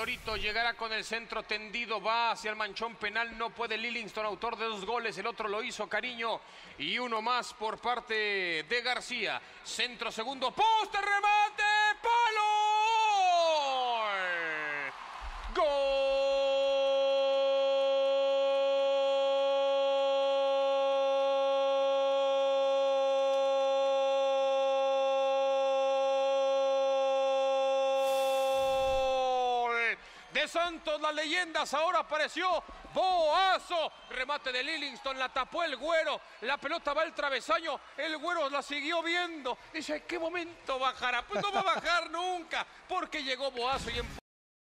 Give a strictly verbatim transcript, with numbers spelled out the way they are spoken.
Lorito llegará con el centro tendido, va hacia el manchón penal, no puede Livingston, autor de dos goles, el otro lo hizo Cariño, y uno más por parte de García. Centro segundo, poste, remate, palo. ¡Gol! De Santos, las leyendas, ahora apareció Boazo, remate de Livingston, la tapó el Güero, la pelota va al travesaño, el Güero la siguió viendo, dice, ¿en qué momento bajará? Pues no va a bajar nunca, porque llegó Boazo y empujó.